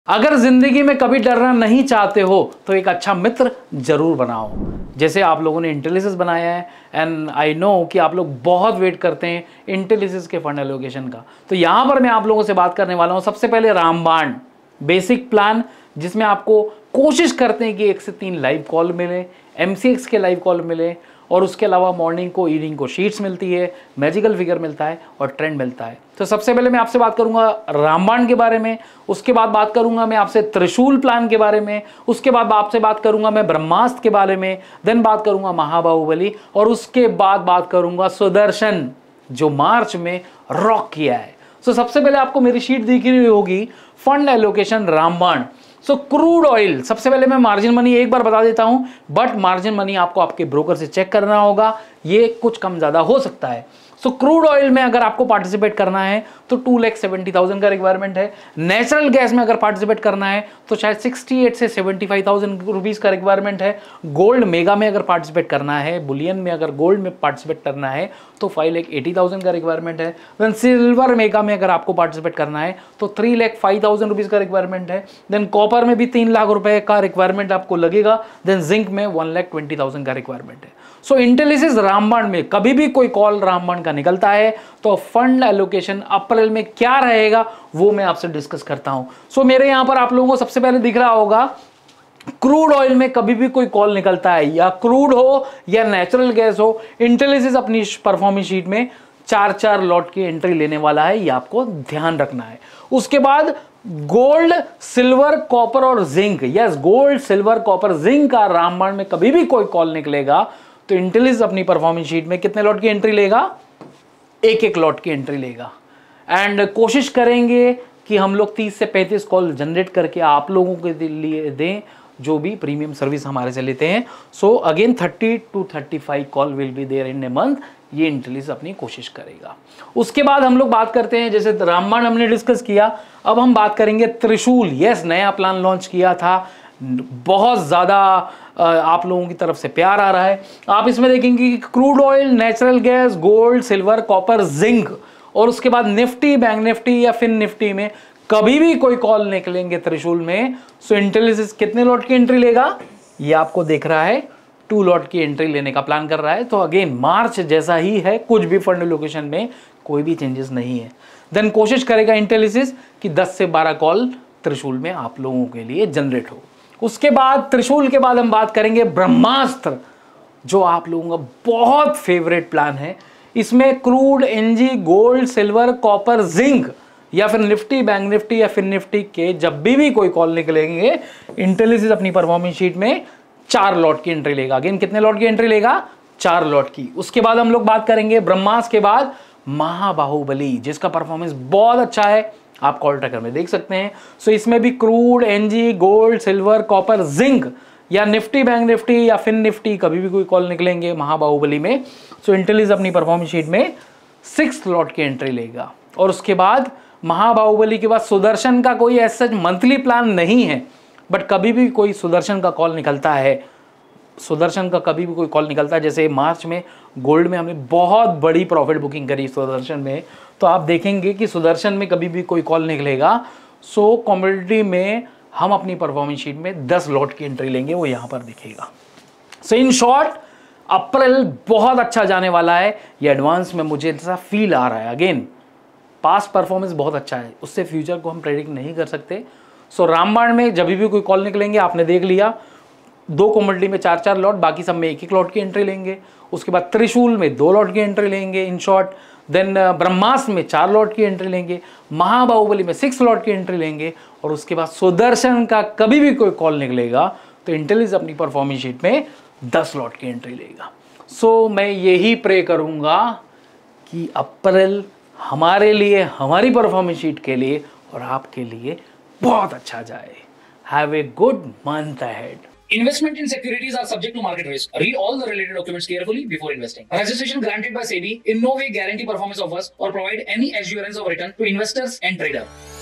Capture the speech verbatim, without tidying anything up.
अगर जिंदगी में कभी डरना नहीं चाहते हो तो एक अच्छा मित्र जरूर बनाओ। जैसे आप लोगों ने इंटेलिसिस बनाया है एंड आई नो कि आप लोग बहुत वेट करते हैं इंटेलिसिस के फंड एलोकेशन का, तो यहां पर मैं आप लोगों से बात करने वाला हूं। सबसे पहले रामबाण बेसिक प्लान, जिसमें आपको कोशिश करते हैं कि एक से तीन लाइव कॉल मिले, एमसीएक्स के लाइव कॉल मिले, और उसके अलावा मॉर्निंग को इवनिंग को शीट्स मिलती है, मैजिकल फिगर मिलता है और ट्रेंड मिलता है। तो सबसे पहले मैं आपसे बात करूंगा रामबाण के बारे में, उसके बाद बात करूंगा मैं आपसे त्रिशूल प्लान के बारे में, उसके बाद आपसे बात करूंगा मैं ब्रह्मास्त्र के बारे में, देन बात करूंगा महाबाहुबली, और उसके बाद बात करूंगा सुदर्शन जो मार्च में रॉक किया है। सो सबसे पहले आपको मेरी शीट दिख रही होगी, फंड एलोकेशन रामबाण। सो क्रूड ऑयल, सबसे पहले मैं मार्जिन मनी एक बार बता देता हूं, बट मार्जिन मनी आपको आपके ब्रोकर से चेक करना होगा, ये कुछ कम ज्यादा हो सकता है। सो क्रूड ऑयल में अगर आपको पार्टिसिपेट करना है तो टू लैख सेवेंटी थाउजेंड का रिक्वायरमेंट है। नेचुरल गैस में अगर पार्टिसिपेट करना है तो शायद सिक्सटी एट से सेवेंटी फाइव थाउजेंड रुपीज का रिक्वायरमेंट है। गोल्ड मेगा में अगर पार्टिसिपेट करना है, बुलियन में अगर गोल्ड में पार्टिसिपेट करना है तो फाइव लैख एटी थाउजेंड का रिक्वायरमेंट है। देन सिल्वर मेगा में अगर आपको पार्टिसिपेट करना है तो three lakh five thousand rupees का रिक्वायरमेंट है। देन कॉपर में भी तीन लाख रुपए का रिक्वायरमेंट आपको लगेगा। देन जिंक में वन लैख ट्वेंटी थाउजेंड का रिक्वायरमेंट है। सो इंटेलिसिस रामबाण में कभी भी कोई कॉल रामबाण का निकलता है तो फंड एलोकेशन अप्रैल में क्या रहेगा वो मैं आपसे डिस्कस करता हूं। सो so, मेरे यहां पर आप लोगों को सबसे पहले दिख रहा होगा, क्रूड ऑयल में कभी भी कोई कॉल निकलता है, या क्रूड हो या नेचुरल गैस हो, इंटेलिसिस अपनी परफॉर्मेंस शीट में चार चार लॉट की एंट्री लेने वाला है, ये आपको ध्यान रखना है। उसके बाद गोल्ड, सिल्वर, कॉपर और zinc, yes gold, silver, copper, zinc का रामबाण में कभी भी कोई कॉल निकलेगा तो इंटेलिसिस अपनी परफॉर्मेंस शीट में कितने लॉट की एंट्री लेगा? एक एक लॉट की एंट्री लेगा। एंड कोशिश करेंगे कि हम लोग तीस से पैंतीस कॉल जनरेट करके आप लोगों के लिए दें जो भी प्रीमियम सर्विस हमारे से लेते हैं। So again thirty two thirty five call will be there in a month, ये इंटेलिसिस अपनी कोशिश करेगा। उसके बाद हम लोग बात करते हैं, जैसे रामबाण हमने डिस्कस किया, अब हम बात करेंगे त्रिशूल। यस, नया प्लान लॉन्च किया था, बहुत ज़्यादा आप लोगों की तरफ से प्यार आ रहा है। आप इसमें देखेंगे कि crude oil, natural gas, gold, silver, copper, zinc, और उसके बाद निफ्टी, बैंक निफ्टी या फिन निफ्टी में कभी भी कोई कॉल निकलेंगे त्रिशूल में। सो इंटेलिसिस कितने लॉट की एंट्री लेगा? ये आपको देख रहा है, टू लॉट की एंट्री लेने का प्लान कर रहा है। तो अगेन मार्च जैसा ही है, कुछ भी फंड एलोकेशन में कोई भी चेंजेस नहीं है। देन कोशिश करेगा इंटेलिसिस कि दस से बारह कॉल त्रिशूल में आप लोगों के लिए जनरेट हो। उसके बाद त्रिशूल के बाद हम बात करेंगे ब्रह्मास्त्र, जो आप लोगों का बहुत फेवरेट प्लान है। इसमें crude, NG, gold, silver, copper, zinc या फिर निफ्टी, बैंक निफ्टी या फिर निफ्टी के जब भी भी कोई कॉल निकलेंगे, इंटेलिसिस अपनी परफॉर्मेंस शीट में चार लॉट की एंट्री लेगा। अगेन कितने लॉट की एंट्री लेगा? चार लॉट की। उसके बाद हम लोग बात करेंगे ब्रह्मास्त्र के बाद महाबाहुबली, जिसका परफॉर्मेंस बहुत अच्छा है, आप कॉल ट्रैकर में देख सकते हैं। सो इसमें भी crude, NG, gold, silver, copper, zinc या निफ्टी, बैंक निफ्टी या फिन निफ्टी कभी भी कोई कॉल निकलेंगे महाबाहुबली में। सो इंटेलिसिस अपनी परफॉर्मेंस शीट में सिक्स लॉट की एंट्री लेगा। और उसके बाद महाबाहुबली के बाद सुदर्शन का कोई ऐसा मंथली प्लान नहीं है, बट कभी भी कोई सुदर्शन का कॉल निकलता है, सुदर्शन का कभी भी कोई कॉल निकलता है, जैसे मार्च में गोल्ड में हमने बहुत बड़ी प्रॉफिट बुकिंग करी सुदर्शन में, तो आप देखेंगे कि सुदर्शन में कभी भी कोई कॉल निकलेगा। सो कमोडिटी में हम अपनी परफॉर्मेंस शीट में दस लॉट की एंट्री लेंगे, वो यहां पर दिखेगा। सो इन शॉर्ट अप्रैल बहुत अच्छा जाने वाला है, ये एडवांस में मुझे ऐसा फील आ रहा है। अगेन पास्ट परफॉर्मेंस बहुत अच्छा है, उससे फ्यूचर को हम प्रेडिक्ट नहीं कर सकते। सो रामबाण में जब भी कोई कॉल निकलेंगे, आपने देख लिया, दो कमोडिटी में चार चार लॉट, बाकी सब में एक एक लॉट की एंट्री लेंगे। उसके बाद त्रिशूल में दो लॉट की एंट्री लेंगे इन शॉर्ट। देन ब्रह्मास्त्र में चार लॉट की एंट्री लेंगे, महाबाहुबली में सिक्स लॉट की एंट्री लेंगे, और उसके बाद सुदर्शन का कभी भी कोई कॉल निकलेगा तो इंटेलिसिस अपनी परफॉर्मेंस शीट में दस लॉट की एंट्री लेगा। सो मैं यही प्रे करूंगा कि अप्रैल हमारे लिए, हमारी परफॉर्मेंस शीट के लिए और आपके लिए बहुत अच्छा जाए। Have a good month ahead. Investment in securities are subject to market risk. Read all the related documents carefully before investing. Registration granted by SEBI in no way guarantee performance of us or provide any assurance of return to investors and traders.